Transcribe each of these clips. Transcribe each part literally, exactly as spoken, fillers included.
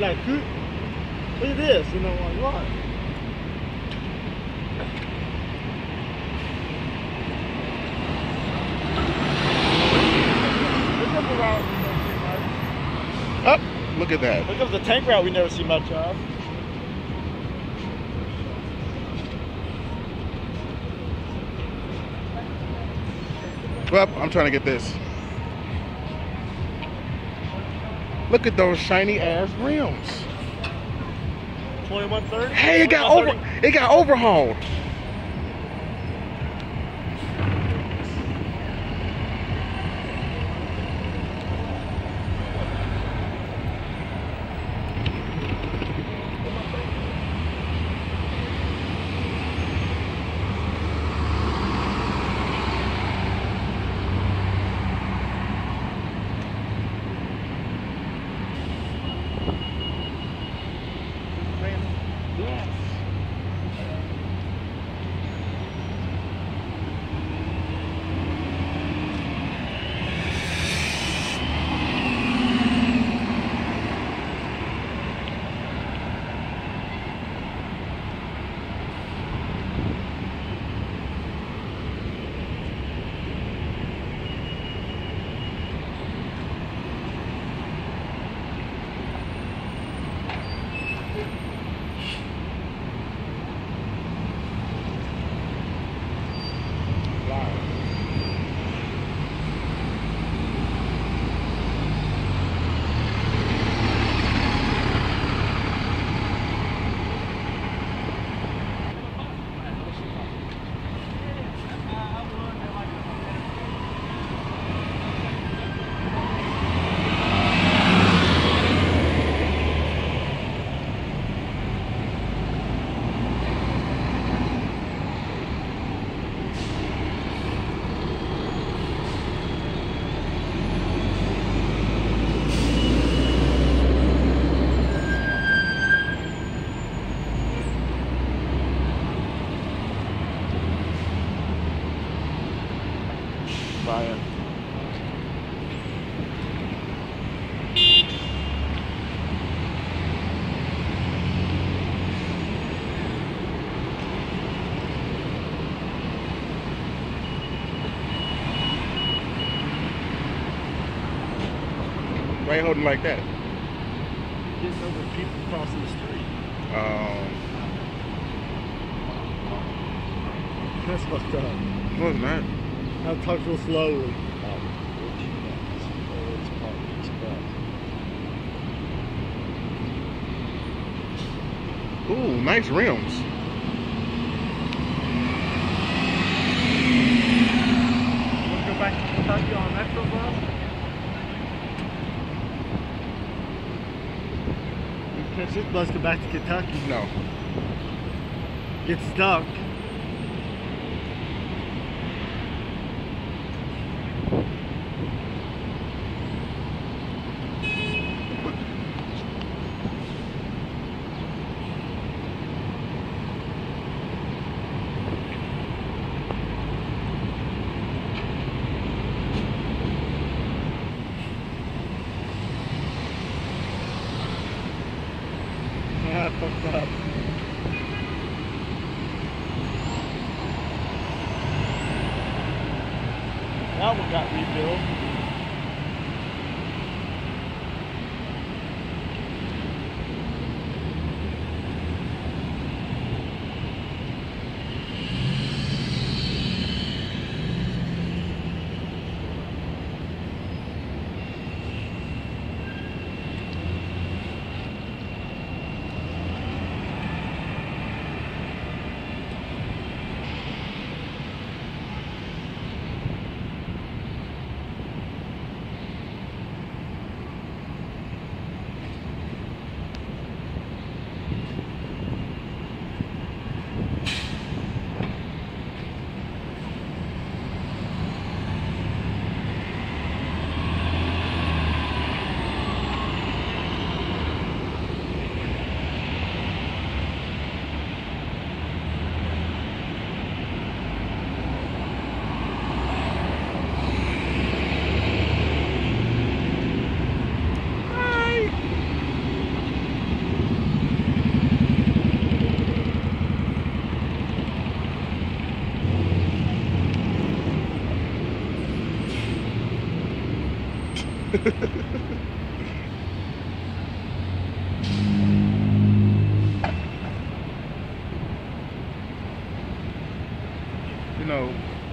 like, look at this, you know, like what? Oh, look at that. Look up the tank route we never see much of. Well, I'm trying to get this. Look at those shiny ass rims. twenty-one thirty? Hey, it got over. It got overhauled. Yes. Fire. Why you holding like that? Getting over people crossing the street. Um, That's fucked up. no, it's not. I'll talk real slowly. Ooh, nice rims. Want to go back to Kentucky on Metro bus? You catch this bus, go back to Kentucky. No. Get stuck. Yeah, fucked up. That one got rebuilt.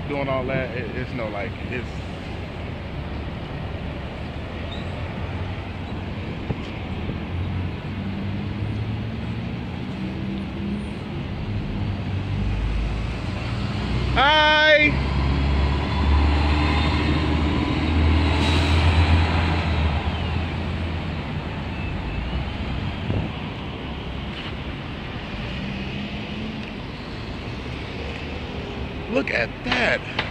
doing all that, it, it's no like it's. Hi. Look at that.